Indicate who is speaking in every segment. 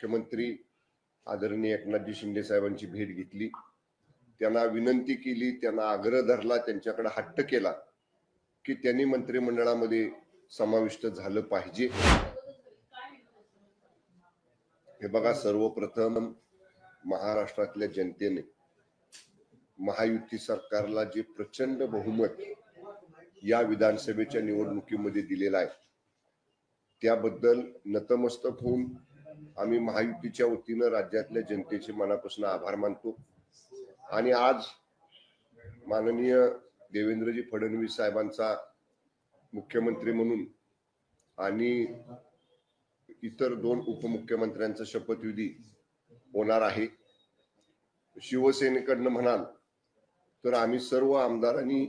Speaker 1: मुख्यमंत्री आदरणीय एकनाथजी शिंदे साहेबांची भेट घेतली, त्यांना विनंती केली, त्यांना आग्रह धरला, त्यांच्याकडे हट्ट केला की त्यांनी मंत्रिमंडळामध्ये समाविष्ट झालं पाहिजे। हे बघा, सर्वप्रथम महाराष्ट्रातल्या जनतेने महायुती सरकारला जे प्रचंड बहुमत या विधानसभेच्या निवडणुकीमध्ये दिलेला आहे, त्याबद्दल नतमस्तक होऊन आम्ही महायुतीच्या वतीनं राज्यातल्या जनतेचे मनापासून आभार मानतो। आणि आज माननीय देवेंद्रजी फडणवीस साहेबांचा मुख्यमंत्री म्हणून आणि इतर 2 उपमुख्यमंत्र्यांचा शपथविधी होणार आहे। शिवसेनेकडनं म्हणाल तर आम्ही सर्व आमदारांनी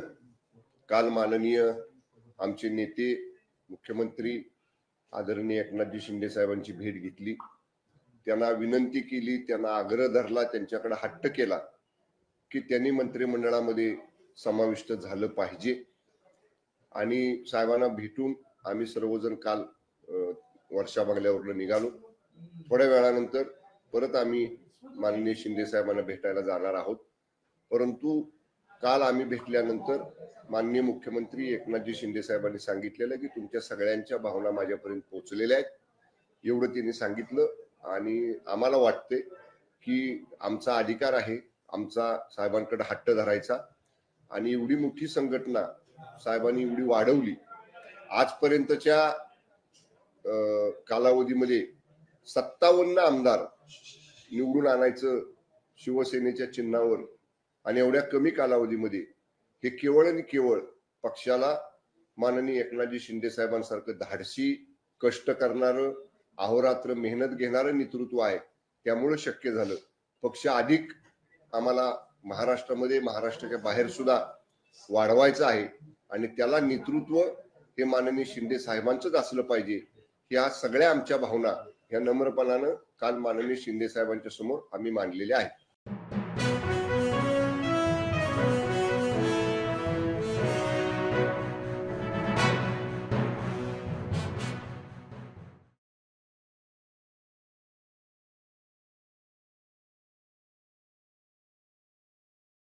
Speaker 1: काल माननीय आमचे नेते मुख्यमंत्री आदरणीय एकनाथजी शिंदे साहेबांची भेट घेतली, त्यांना विनंती केली, त्यांना आग्रह धरला, त्यांच्याकडे हट्ट केला की त्यांनी मंत्रिमंडळामध्ये समाविष्ट झालं पाहिजे। आणि साहेबांना भेटून आम्ही सर्वजण काल वर्षा बंगल्यावरून निघालो। थोड्या वेळानंतर परत आम्ही माननीय शिंदे साहेबांना भेटायला जाणार आहोत। परंतु काल आम्ही भेटल्यानंतर माननीय मुख्यमंत्री एकनाथजी शिंदे साहेबांनी सांगितलेलं की तुमच्या सगळ्यांच्या भावना माझ्यापर्यंत पोहोचलेल्या आहेत, एवढं त्यांनी सांगितलं। आणि आम्हाला वाटते की आमचा अधिकार आहे आमचा साहेबांकडे हट्ट धरायचा। आणि एवढी मोठी संघटना साहेबांनी एवढी वाढवली, आजपर्यंतच्या कालावधीमध्ये 57 आमदार निवडून आणायचं शिवसेनेच्या चिन्हावर, आणि एवढ्या कमी कालावधीमध्ये हे केवळ आणि केवळ पक्षाला माननीय एकनाथजी शिंदे साहेबांसारखं धाडसी, कष्ट करणारं, अहोरात्र मेहनत घेणारं नेतृत्व आहे, त्यामुळे शक्य झालं। पक्ष अधिक आम्हाला महाराष्ट्रामध्ये, महाराष्ट्राच्या बाहेर सुद्धा वाढवायचं आहे आणि त्याला नेतृत्व हे माननीय शिंदे साहेबांचंच असलं पाहिजे। ह्या सगळ्या आमच्या भावना ह्या नम्रपणानं काल माननीय शिंदे साहेबांच्या समोर आम्ही मांडलेल्या आहेत।